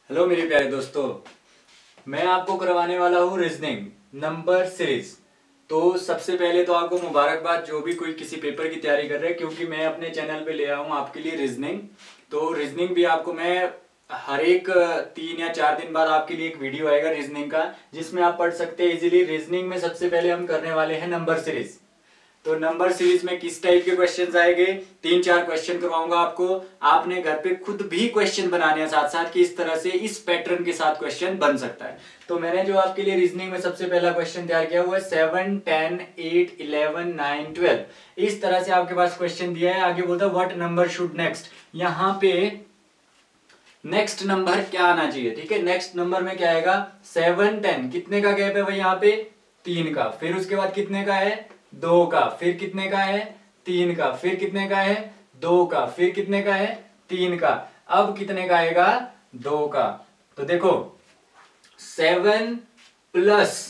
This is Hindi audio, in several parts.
हेलो मेरे प्यारे दोस्तों, मैं आपको करवाने वाला हूँ रीजनिंग नंबर सीरीज। तो सबसे पहले तो आपको मुबारकबाद जो भी कोई किसी पेपर की तैयारी कर रहे हैं, क्योंकि मैं अपने चैनल पे ले आया हूँ आपके लिए रीजनिंग। तो रीजनिंग भी आपको मैं हर एक 3 या 4 दिन बाद आपके लिए एक वीडियो आएगा रीजनिंग का, जिसमें आप पढ़ सकते हैं इजीली। रीजनिंग में सबसे पहले हम करने वाले हैं नंबर सीरीज। तो नंबर सीरीज में किस टाइप के क्वेश्चंस आएंगे, 3-4 क्वेश्चन करवाऊंगा आपको। आपने घर पे खुद भी क्वेश्चन बनाने हैं साथ साथ कि इस तरह से इस पैटर्न के साथ क्वेश्चन बन सकता है। तो मैंने जो आपके लिए रीजनिंग में सबसे पहला क्वेश्चन तैयार किया हुआ है 7, 10, 8, 11, 9, 12। इस तरह से आपके पास क्वेश्चन दिया है। आगे बोलता है व्हाट नंबर शुड नेक्स्ट। यहाँ पे नेक्स्ट नंबर क्या आना चाहिए, ठीक है। नेक्स्ट नंबर में क्या आएगा, 7, 10। कितने का गैप है भाई यहाँ पे, 3 का। फिर उसके बाद कितने का है, 2 का। फिर कितने का है, 3 का। फिर कितने का है, 2 का। फिर कितने का है, 3 का। अब कितने का आएगा, 2 का। तो देखो 7 प्लस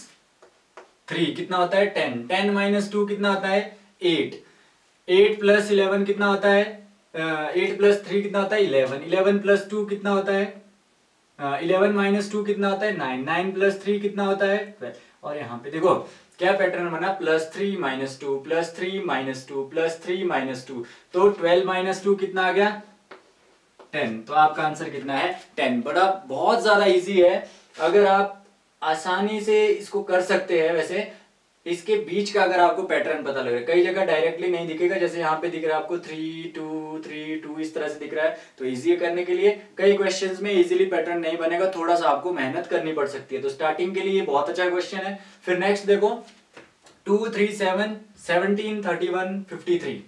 3 कितना होता है, 10। 10 माइनस 2 कितना होता है, 8। 8 प्लस 11 कितना होता है, 8 प्लस 3 कितना होता है, 11। 11 प्लस 2 कितना होता है, 11 माइनस 2 कितना होता है, 9। 9 प्लस 3 कितना होता है, 12। और यहाँ पे देखो क्या पैटर्न बना, +3 - 2 +3 - 2 +3 - 2। तो 12 माइनस 2 कितना आ गया, 10। तो आपका आंसर कितना है, 10। बड़ा बहुत ज्यादा इजी है, अगर आप आसानी से इसको कर सकते हैं। वैसे इसके बीच का अगर आपको पैटर्न पता लगे, कई जगह डायरेक्टली नहीं दिखेगा, जैसे यहाँ पे दिख रहा है आपको 3 2 3 2 इस तरह से दिख रहा है। तो इजी करने के लिए कई क्वेश्चंस में इजीली पैटर्न नहीं बनेगा, थोड़ा सा आपको मेहनत करनी पड़ सकती है। तो स्टार्टिंग के लिए ये बहुत अच्छा क्वेश्चन है। फिर नेक्स्ट देखो 2 3 7 17 31 53।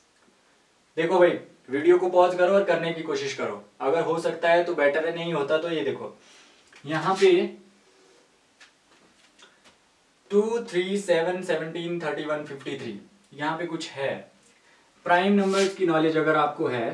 देखो भाई वीडियो को पॉज करो और करने की कोशिश करो, अगर हो सकता है तो बेटर है, नहीं होता तो ये देखो यहाँ पे 2 3 7 17 31 53 यहाँ पे कुछ है। प्राइम नंबर्स की नॉलेज अगर आपको है,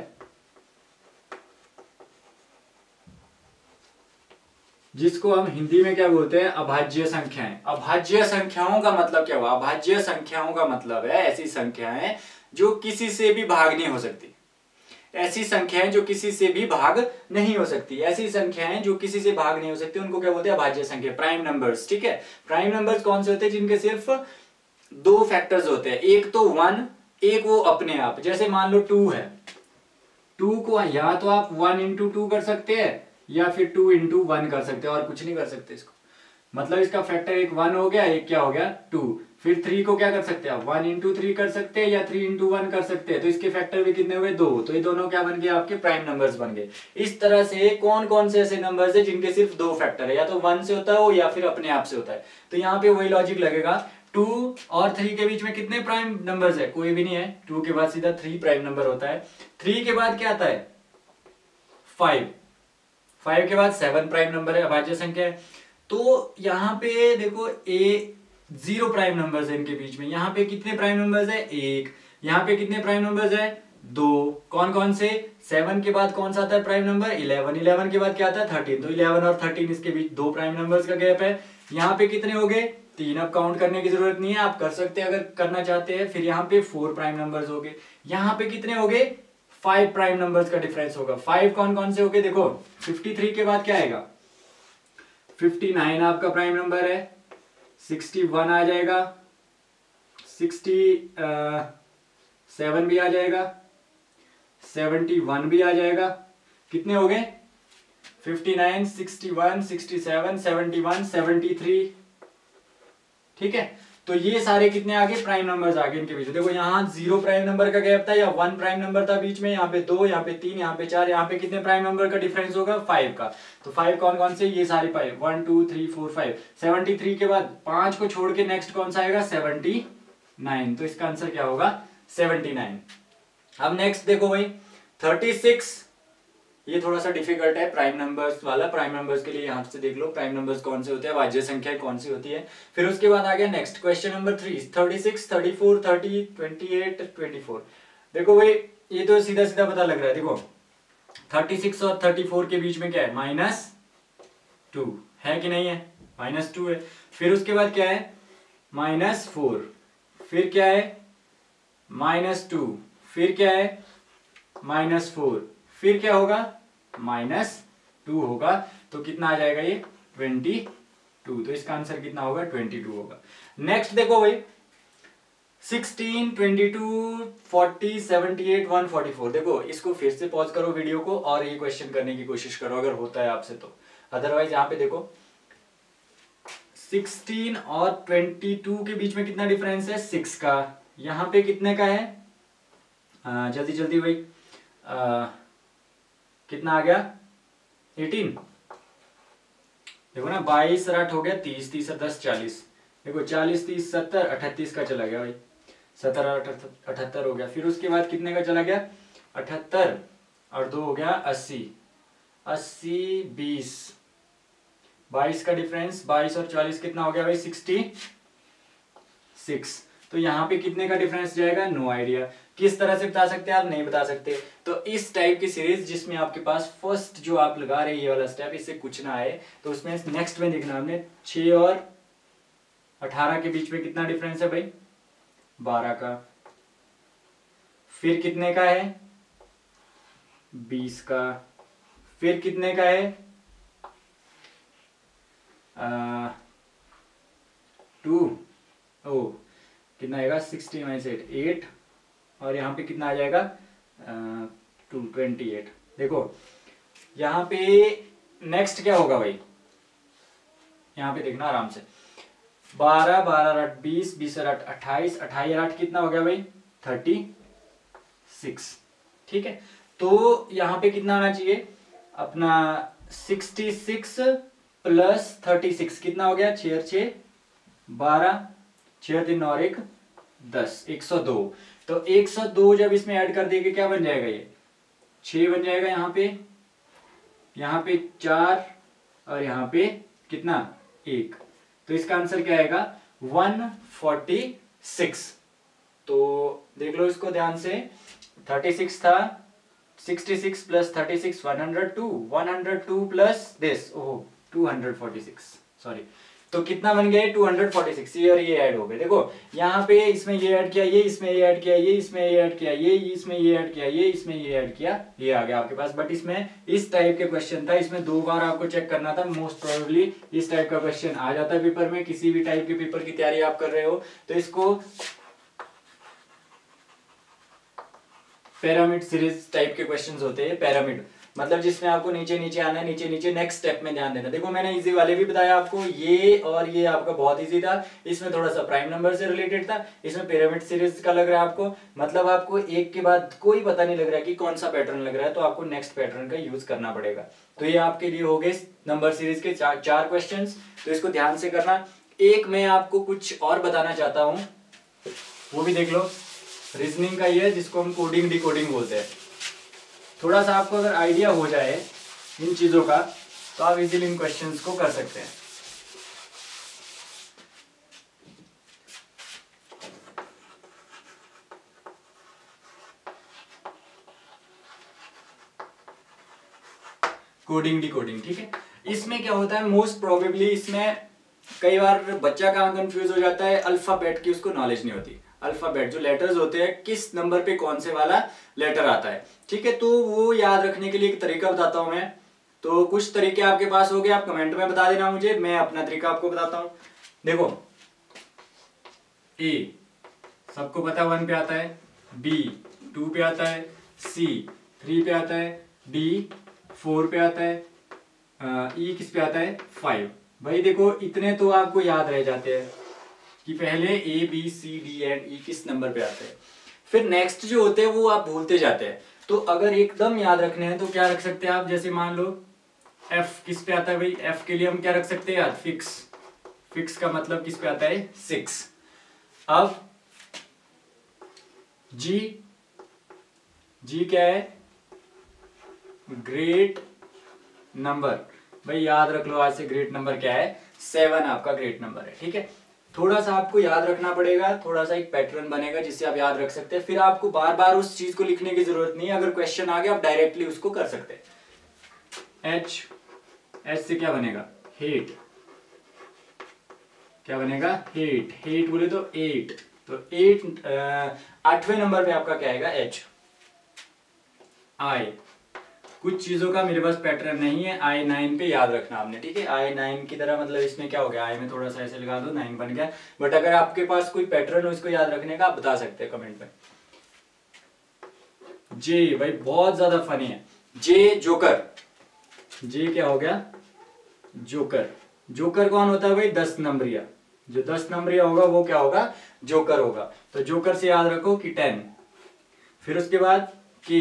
जिसको हम हिंदी में क्या बोलते हैं, अभाज्य संख्याएं। अभाज्य संख्याओं का मतलब क्या हुआ, अभाज्य संख्याओं का मतलब है ऐसी संख्याएं जो किसी से भी भाग नहीं हो सकती। ऐसी संख्याएं जो किसी से भी भाग नहीं हो सकती, ऐसी संख्याएं जो किसी से भाग नहीं हो सकती, उनको क्या बोलते हैं, अभाज्य संख्या, प्राइम नंबर्स। ठीक है, प्राइम नंबर्स कौन से होते हैं, जिनके सिर्फ 2 फैक्टर्स होते हैं, एक तो 1, एक वो अपने आप। जैसे मान लो 2 है, 2 को या तो आप 1 × 2 कर सकते हैं, या फिर 2 × 1 कर सकते हैं, और कुछ नहीं कर सकते इसको। मतलब इसका फैक्टर एक 1 हो गया, एक क्या हो गया, 2। फिर 3 को क्या कर सकते हैं, 1 × 3 कर सकते हैं, या 3 × 1 कर सकते हैं। तो इसके फैक्टर भी कितने हुए, 2। तो ये दोनों क्या बन गए, आपके प्राइम नंबर्स बन गए। इस तरह से कौन कौन से ऐसे नंबर्स है जिनके सिर्फ 2 फैक्टर है, या तो 1 से होता है वो, या फिर अपने आप से होता है। तो यहाँ पे वही लॉजिक लगेगा, 2 और 3 के बीच में कितने प्राइम नंबर्स है, कोई भी नहीं है। 2 के बाद सीधा 3 प्राइम नंबर होता है। 3 के बाद क्या आता है, 5। 5 के बाद 7 प्राइम नंबर है, अभाज्य संख्या है। तो यहाँ पे देखो 0 प्राइम नंबर्स है इनके बीच में। यहाँ पे कितने प्राइम नंबर्स है, 1। यहाँ पे कितने प्राइम नंबर्स है, 2। कौन कौन से, 7 के बाद कौन सा आता है प्राइम नंबर, 11। 11 के बाद क्या आता है, 13। तो 11 और 13 इसके बीच 2 प्राइम नंबर्स का गैप है। यहाँ पे कितने हो गए, 3। अब काउंट करने की जरूरत नहीं है, आप कर सकते हैं अगर करना चाहते हैं। फिर यहाँ पे 4 प्राइम नंबर्स हो गए। यहाँ पे कितने हो गए, 5 प्राइम नंबर्स का डिफरेंस होगा। 5 कौन कौन से हो गए, देखो 53 के बाद क्या आएगा, 59 आपका प्राइम नंबर है। 61 आ जाएगा, 67 भी आ जाएगा, 71 भी आ जाएगा। कितने हो गए, 59 61 67 71 73। ठीक है, तो ये सारे कितने आगे, प्राइम नंबर्स आगे इनके बीच। देखो यहाँ 0 प्राइम नंबर का गैप था, या 1 प्राइम नंबर था बीच में। यहाँ पे 2, यहाँ पे 3, यहाँ पे 4। यहाँ पे कितने प्राइम नंबर का डिफरेंस होगा, 5 का। तो 5 कौन कौन से, ये सारे 5, 1 2 3 4 5। 73 के बाद 5 को छोड़ के नेक्स्ट कौन सा आएगा, 79। तो इसका आंसर क्या होगा, 79। अब नेक्स्ट देखो भाई 36। ये थोड़ा सा डिफिकल्ट है प्राइम नंबर्स वाला। प्राइम नंबर्स के लिए यहाँ से देख लो प्राइम नंबर्स कौन से होते हैं, वाज्य संख्या कौन सी होती है। फिर उसके बाद आ गया नेक्स्ट क्वेश्चन नंबर 3, 36 34 30 28 24। देखो भाई ये तो सीधा सीधा पता लग रहा है। देखो 36 और 34 के बीच में क्या है, -2 है कि नहीं है, -2 है। फिर उसके बाद क्या है, -4। फिर क्या है, -2। फिर क्या है, -4। फिर क्या होगा, -2 होगा। तो कितना आ जाएगा ये 22, तो इसका आंसर कितना होगा 22 होगा। नेक्स्ट देखो भाई 16, 22, 40, 78, 144। देखो इसको फिर से पॉज करो वीडियो को और ये क्वेश्चन करने की कोशिश करो अगर होता है आपसे तो, अदरवाइज यहाँ पे देखो 16 और 22 के बीच में कितना डिफरेंस है 6 का, यहाँ पे कितने का है जल्दी जल्दी भाई कितना आ गया 18। देखो ना 22 और 8 हो गया 30, 30 और 10 40। देखो 40 30 70 38 का चला गया भाई, 70 और 78 हो गया। फिर उसके बाद कितने का चला गया 78 और 2 हो गया 80, 80 20, 22 का डिफरेंस 22 और 40 कितना हो गया भाई 66। तो यहाँ पे कितने का डिफरेंस जाएगा नो आइडिया। किस तरह से बता सकते हैं आप, नहीं बता सकते। तो इस टाइप की सीरीज जिसमें आपके पास फर्स्ट जो आप लगा रहे हैं ये वाला स्टेप, इससे कुछ ना आए तो उसमें नेक्स्ट में देखना हमने 6 और 18 के बीच में कितना डिफरेंस है भाई 12 का। फिर कितने का है 20 का। फिर कितने का है 2 ओ कितना आएगा 60 माइनस 8 8 और यहाँ पे कितना आ जाएगा 28। देखो यहाँ पे नेक्स्ट क्या होगा भाई, यहाँ पे देखना आराम से 12 12 8 20 20 और 8 28 28 और 8 कितना हो गया भाई 36। ठीक है, तो यहाँ पे कितना आना चाहिए अपना 66 प्लस 36 कितना हो गया 6 और 6 12, 6 3 और 1 10, 102। तो 102 जब इसमें ऐड कर देंगे क्या बन जाएगा ये 6 बन जाएगा, यहाँ पे 4 और यहाँ पे कितना 1। तो इसका आंसर क्या आएगा 146। तो देख लो इसको ध्यान से 36 था 66 plus 36 102, 102 plus this oh 246 sorry. तो कितना बन गया 246, ये और ये ऐड हो गए। देखो यहाँ पे इसमें ये ऐड किया, ये इसमें ये ऐड किया, ये इसमें ये ऐड किया, ये इसमें ये ऐड किया, ये इसमें ये ऐड किया, ये आ गया आपके पास। बट इसमें इस टाइप के क्वेश्चन था, इसमें 2 बार आपको चेक करना था। मोस्ट प्रोबेबली इस टाइप का क्वेश्चन आ जाता है पेपर में, किसी भी टाइप के पेपर की तैयारी आप कर रहे हो तो इसको पिरामिड सीरीज टाइप के क्वेश्चंस होते हैं। पिरामिड मतलब जिसमें आपको नीचे नीचे आना है, नीचे नीचे नेक्स्ट स्टेप में ध्यान देना। देखो मैंने इजी वाले भी बताया आपको, ये और ये आपका बहुत इजी था, इसमें थोड़ा सा प्राइम नंबर से रिलेटेड था, इसमें पिरामिड सीरीज का लग रहा है आपको, मतलब आपको एक के बाद कोई पता नहीं लग रहा है कि कौन सा पैटर्न लग रहा है, तो आपको नेक्स्ट पैटर्न का यूज करना पड़ेगा। तो ये आपके लिए हो गए नंबर सीरीज के 4 क्वेश्चन, तो इसको ध्यान से करना। एक मैं आपको कुछ और बताना चाहता हूँ, वो भी देख लो, रीजनिंग का ये है जिसको हम कोडिंग डिकोडिंग बोलते हैं। थोड़ा सा आपको अगर आइडिया हो जाए इन चीजों का तो आप इजीली इन क्वेश्चंस को कर सकते हैं। कोडिंग डिकोडिंग, ठीक है। इसमें क्या होता है मोस्ट प्रोबेबली, इसमें कई बार बच्चा कहाँ कंफ्यूज हो जाता है, अल्फाबेट की उसको नॉलेज नहीं होती। अल्फाबेट जो लेटर्स होते हैं किस नंबर पे कौन से वाला लेटर आता है, ठीक है। तो वो याद रखने के लिए एक तरीका बताता हूं मैं। तो कुछ तरीके आपके पास हो गए, आप कमेंट में बता देना मुझे, मैं अपना तरीका आपको बताता हूं। देखो ए सबको पता 1 पे आता है, बी 2 पे आता है, सी 3 पे आता है, डी 4 पे आता है, ई किस पे आता है 5। भाई देखो इतने तो आपको याद रह जाते हैं कि पहले A B C D and E किस नंबर पे आते हैं। फिर नेक्स्ट जो होते हैं वो आप भूलते जाते हैं। तो अगर एकदम याद रखने हैं तो क्या रख सकते हैं आप, जैसे मान लो एफ किस पे आता है भाई, एफ के लिए हम क्या रख सकते हैं यार फिक्स। फिक्स का मतलब किस पे आता है 6। अब जी, जी क्या है ग्रेट नंबर। भाई याद रख लो आज से ग्रेट नंबर क्या है 7 आपका ग्रेट नंबर है, ठीक है। थोड़ा सा आपको याद रखना पड़ेगा, थोड़ा सा एक पैटर्न बनेगा जिससे आप याद रख सकते हैं। फिर आपको बार बार उस चीज को लिखने की जरूरत नहीं है, अगर क्वेश्चन आ गया आप डायरेक्टली उसको कर सकते हैं। एच, एच से क्या बनेगा हेट, क्या बनेगा हेट, हेट बोले तो 8, तो 8 8वें नंबर पे आपका क्या आएगा एच। आई कुछ चीजों का मेरे पास पैटर्न नहीं है, I9 पे याद रखना आपने, ठीक है। I9 की तरह मतलब इसमें क्या हो गया, I में थोड़ा सा ऐसे लगा दो, 9 बन गया। बट अगर आपके पास कोई पैटर्न हो इसको याद रखने का, आप बता सकते हैं कमेंट में। जे भाई बहुत ज्यादा फनी है, जे जोकर। जे क्या हो गया, जोकर। जोकर कौन होता है भाई, 10 नंबरिया। जो 10 नंबरिया होगा वो क्या होगा, जोकर होगा। तो जोकर से याद रखो कि 10। फिर उसके बाद के,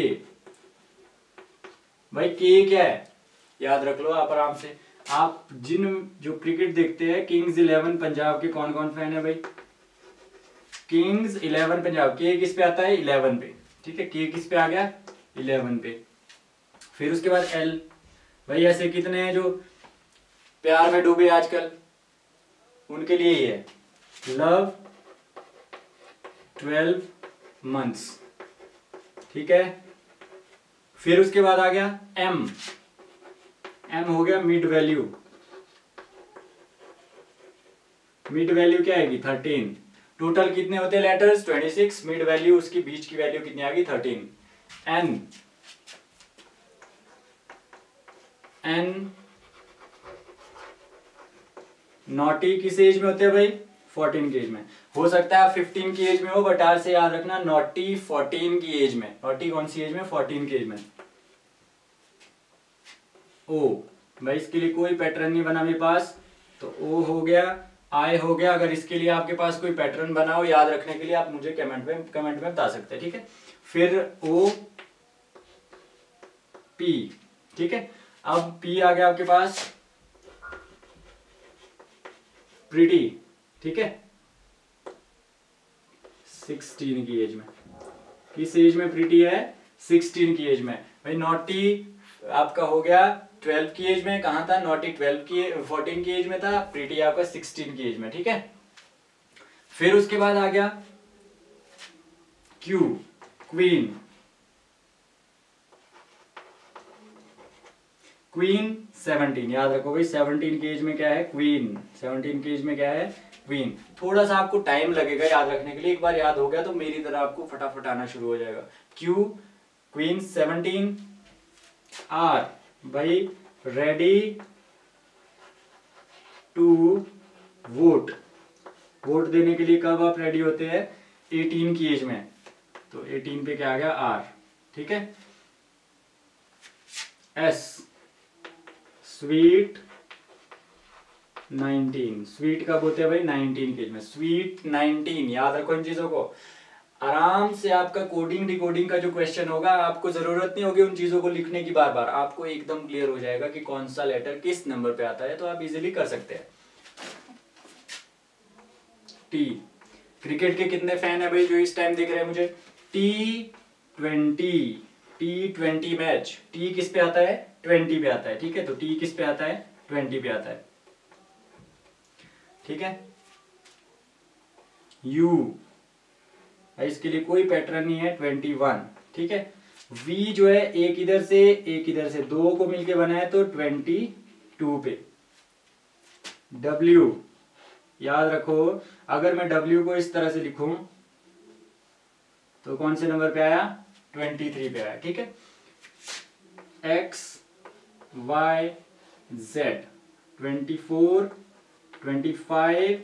भाई के क्या है, याद रख लो आप आराम से। आप जो क्रिकेट देखते हैं, किंग्स 11 पंजाब के कौन कौन फैन है भाई, किंग्स 11 पंजाब, के किस पे आता है, 11 पे, ठीक है। के किस पे आ गया, 11 पे। फिर उसके बाद एल, भाई ऐसे कितने हैं जो प्यार में डूबे आजकल, उनके लिए ही है, लव 12 मंथ्स, ठीक है। फिर उसके बाद आ गया एम, एम हो गया मिड वैल्यू। मिड वैल्यू क्या आएगी, 13। टोटल कितने होते हैं लेटर्स, 26। मिड वैल्यू उसकी बीच की वैल्यू कितनी आ गई, 13। एन, एन नॉटी किस एज में होते हैं भाई, 14 की एज में। हो सकता है आप 15 की एज में हो, बट आर से याद रखना नॉटी 14 की एज में। नॉटी कौन सी एज में, 14 की एज में। ओ भाई इसके लिए कोई पैटर्न नहीं बना मेरे पास, तो ओ हो गया, आई हो गया। अगर इसके लिए आपके पास कोई पैटर्न बना हो याद रखने के लिए, आप मुझे कमेंट में बता सकते हैं, ठीक है। फिर ओ पी, ठीक है। अब पी आ गया आपके पास, प्रीटी, ठीक है, 16 की एज में। किस एज में प्रीटी है, 16 की एज में। भाई नॉटी आपका हो गया 12 की एज में, कहां था, नॉटी 14 की एज में था, प्रीटी आपका 16 की एज में, ठीक है। फिर उसके बाद आ गया क्यू, क्वीन। क्वीन 17, याद रखो भाई 17 की एज में क्या है, क्वीन। 17 की एज में क्या है, क्वीन। थोड़ा सा आपको टाइम लगेगा याद रखने के लिए, एक बार याद हो गया तो मेरी तरह आपको फटाफट आना शुरू हो जाएगा। Q, queen 17। आर भाई रेडी टू वोट, वोट देने के लिए कब आप रेडी होते हैं, 18 की एज में। तो 18 पे क्या आ गया, आर, ठीक है। एस स्वीट 19, स्वीट कब होते हैं भाई, 19 की एज में। स्वीट 19, याद रखो इन चीजों को। आराम से आपका कोडिंग डिकोडिंग का जो क्वेश्चन होगा, आपको जरूरत नहीं होगी उन चीजों को लिखने की बार बार, आपको एकदम क्लियर हो जाएगा कि कौन सा लेटर किस नंबर पे आता है, तो आप इजीली कर सकते हैं। टी, क्रिकेट के कितने फैन है भाई जो इस टाइम देख रहे हैं मुझे, T20, T20 मैच। टी किस पे आता है, 20 पे आता है, ठीक है। तो टी किस पे आता है, 20 पे आता है, ठीक है। यू, इसके लिए कोई पैटर्न नहीं है, 21, ठीक है। वी जो है एक इधर से दो को मिलके बना है, तो 22 पे। डब्ल्यू, याद रखो अगर मैं डब्ल्यू को इस तरह से लिखूं तो कौन से नंबर पे आया, 23 पे आया, ठीक है। X Y Z 24, 25,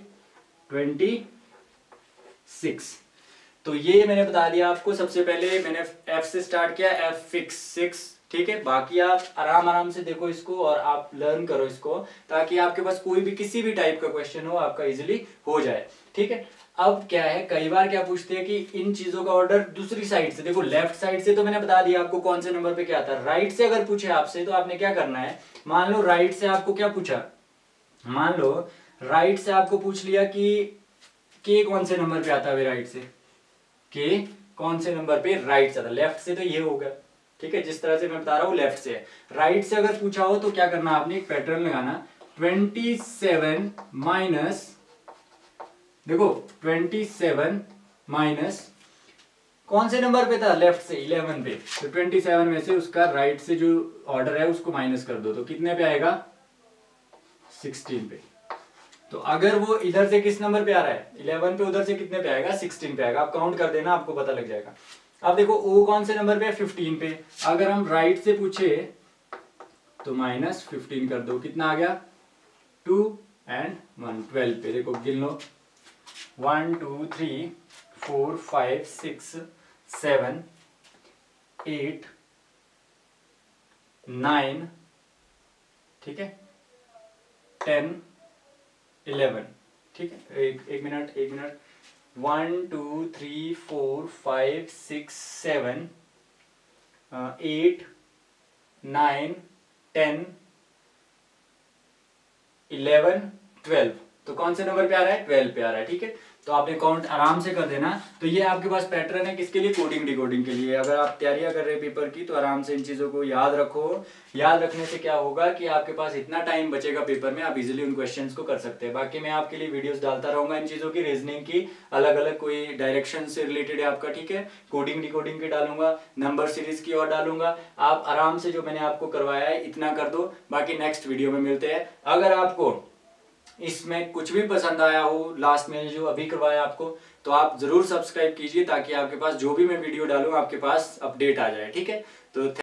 26। तो ये मैंने बता दिया आपको। सबसे पहले मैंने एफ से स्टार्ट किया, एफ फिक्स 6, ठीक है। बाकी आप आराम से देखो इसको और आप लर्न करो इसको, ताकि आपके पास कोई भी किसी भी टाइप का क्वेश्चन हो आपका इजीली हो जाए, ठीक है। अब क्या है, कई बार क्या पूछते हैं कि इन चीजों का ऑर्डर दूसरी साइड से, देखो लेफ्ट साइड से तो मैंने बता दिया आपको कौन से नंबर पे क्या आता है। राइट से अगर पूछे आपसे तो आपने क्या करना है, मान लो राइट से आपको क्या पूछा, मान लो राइट से आपको पूछ लिया कि के कौन से नंबर पे आता है राइट से, के कौन से नंबर पे राइट से आता है। लेफ्ट से तो ये होगा, ठीक है, जिस तरह से मैं बता रहा हूं लेफ्ट से है। राइट से अगर पूछा हो तो क्या करना, आपने एक पैटर्न लगाना, 27 माइनस, देखो 27 माइनस कौन से नंबर पे था, लेफ्ट से 11 पे। तो 27 में से उसका राइट से जो ऑर्डर है उसको माइनस कर दो, तो कितने पे आएगा, 16 पे। तो अगर वो इधर से किस नंबर पे आ रहा है, 11 पे, उधर से कितने पे आएगा, 16 पे आएगा। आप काउंट कर देना, आपको पता लग जाएगा। अब देखो ओ कौन से नंबर पे है, 15 पे। अगर हम राइट से पूछे तो -15 कर दो, कितना आ गया 2 and 1, 12 पे। देखो गिन लो 1 2 3 4 5 6 7 8 9, ठीक है, 10 11, ठीक है। एक मिनट 1 2 3 4 5 6 7 8 9 10 11 12, तो कौन से नंबर पे आ रहा है, 12 पे आ रहा है, ठीक है। तो आपने काउंट आराम से कर देना। तो ये आपके पास पैटर्न है किसके लिए, कोडिंग डिकोडिंग के लिए। अगर आप तैयारियां कर रहे हैं पेपर की तो आराम से इन चीजों को याद रखो। याद रखने से क्या होगा कि आपके पास इतना टाइम बचेगा पेपर में, आप इजीली उन क्वेश्चंस को कर सकते हैं। बाकी मैं आपके लिए वीडियोस डालता रहूंगा इन चीजों की, रीजनिंग की, अलग अलग कोई डायरेक्शन से रिलेटेड है आपका, ठीक है। कोडिंग डिकोडिंग के डालूंगा, नंबर सीरीज की और डालूंगा। आप आराम से जो मैंने आपको करवाया है इतना कर दो। बाकी नेक्स्ट वीडियो में मिलते हैं। अगर आपको इसमें कुछ भी पसंद आया हो, लास्ट में जो अभी करवाया आपको, तो आप जरूर सब्सक्राइब कीजिए ताकि आपके पास जो भी मैं वीडियो डालूं आपके पास अपडेट आ जाए, ठीक है। तो